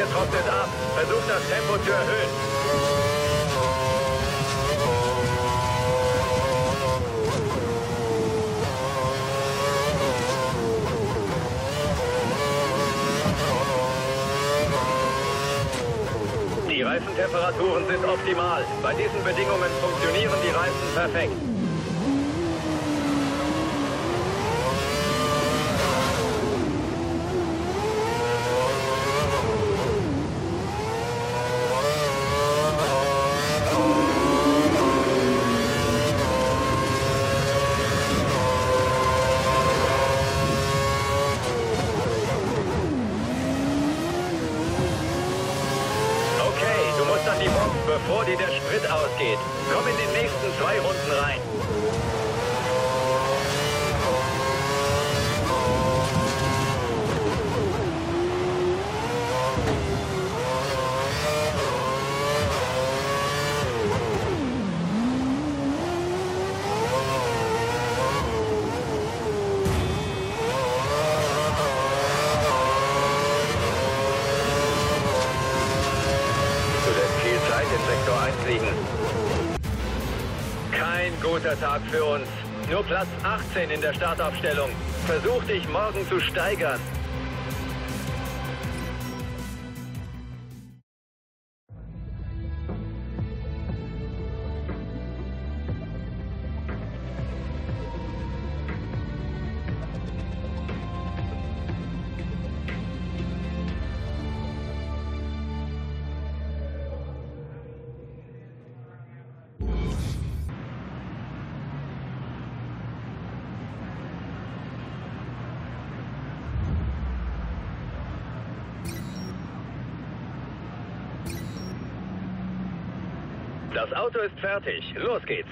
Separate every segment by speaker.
Speaker 1: trocknet ab. Versuch das Tempo zu erhöhen. Die Reifentemperaturen sind optimal. Bei diesen Bedingungen funktionieren die Reifen perfekt. An die Box, bevor dir der Sprit ausgeht. Komm in den nächsten 2 Runden rein. In Sektor 1 liegen. Kein guter Tag für uns. Nur Platz 18 in der Startaufstellung. Versuch dich morgen zu steigern. Das Auto ist fertig. Los geht's.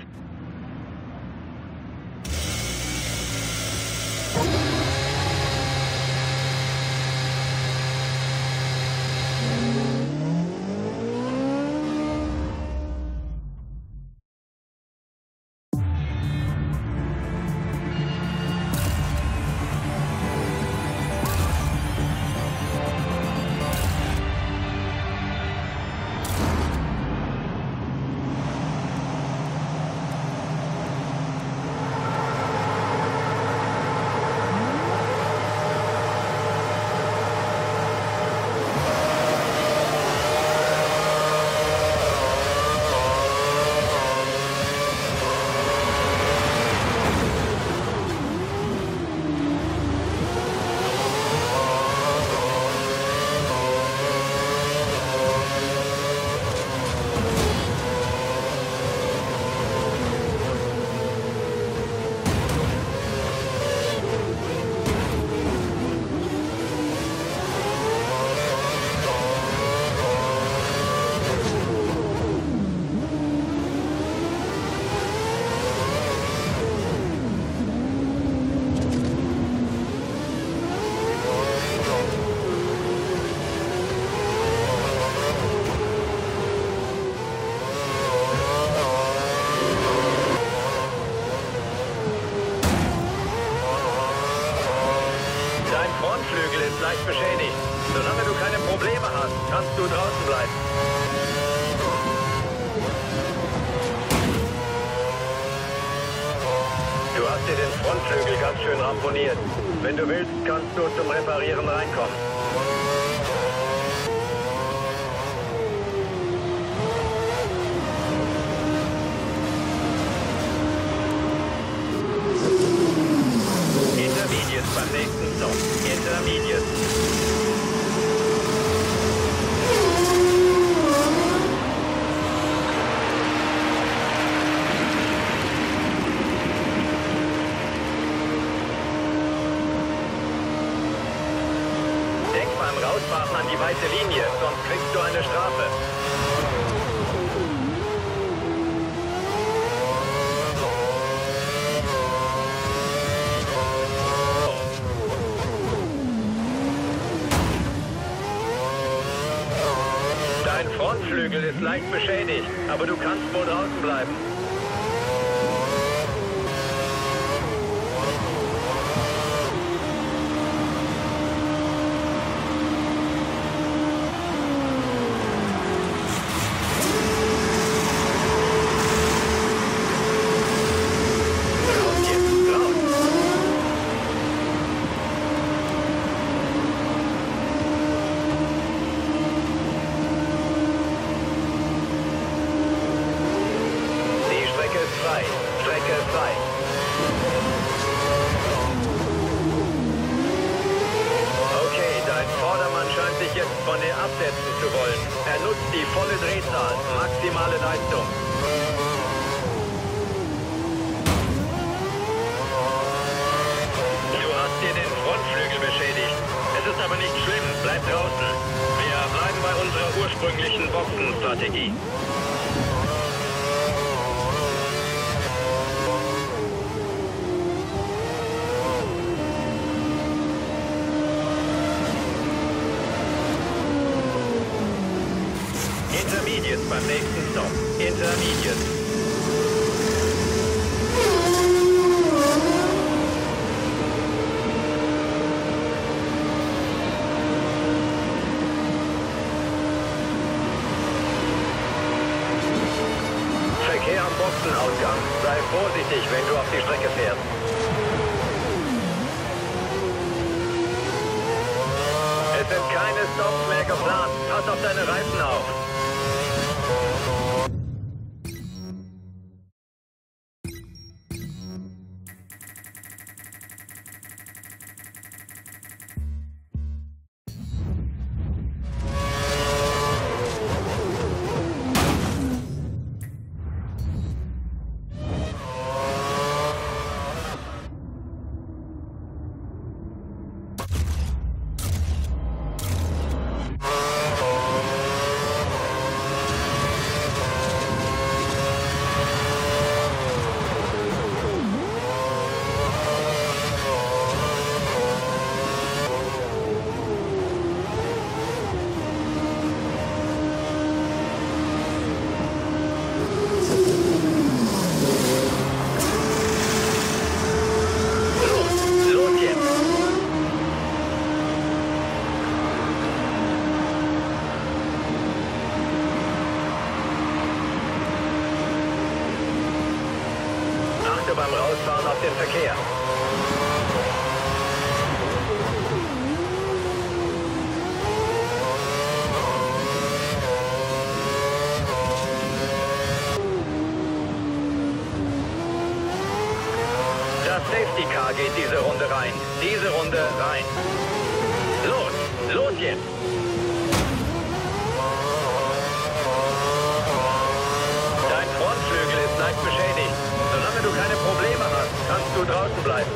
Speaker 1: Frontflügel ist leicht beschädigt. Solange du keine Probleme hast, kannst du draußen bleiben. Du hast dir den Frontflügel ganz schön ramponiert. Wenn du willst, kannst du zum Reparieren reinkommen. Intermediate beim nächsten Stop. Intermediate. Denk beim Rausfahren an die weiße Linie, sonst kriegst du eine Strafe. Dein Frontflügel ist leicht beschädigt, aber du kannst wohl draußen bleiben. volle Drehzahl, maximale Leistung. Du hast dir den Frontflügel beschädigt. Es ist aber nicht schlimm, bleib draußen. Wir bleiben bei unserer ursprünglichen Boxenstrategie. Intermediate beim nächsten Stop. Intermediate. Verkehr am Boxenausgang. Sei vorsichtig, wenn du auf die Strecke fährst. Es sind keine Stops mehr geplant. Pass auf deine Reifen auf. Beim Rausfahren auf den Verkehr. Das Safety Car geht diese Runde rein. Diese Runde rein. Los! Los jetzt! Dein Frontflügel ist leicht beschädigt. Solange du keine Probleme hast, kannst du draußen bleiben.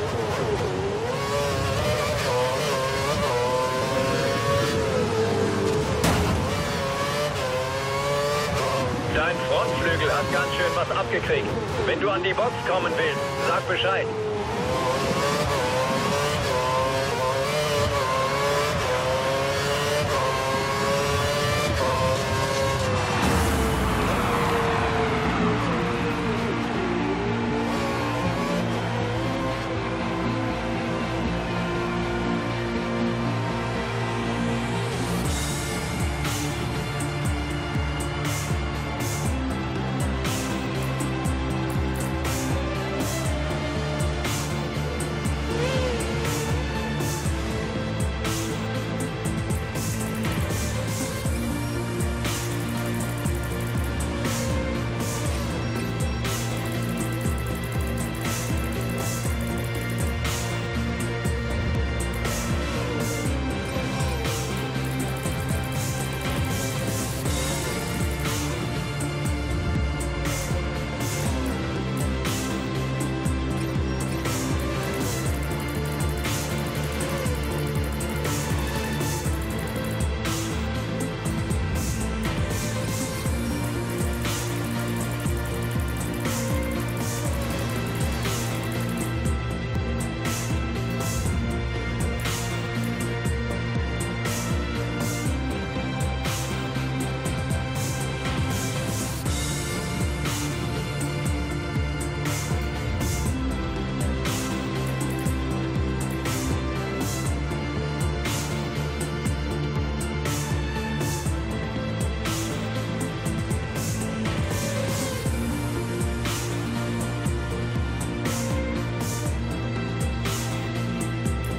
Speaker 1: Dein Frontflügel hat ganz schön was abgekriegt. Wenn du an die Box kommen willst, sag Bescheid.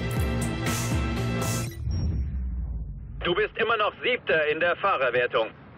Speaker 1: Du bist immer noch Siebter in der Fahrerwertung.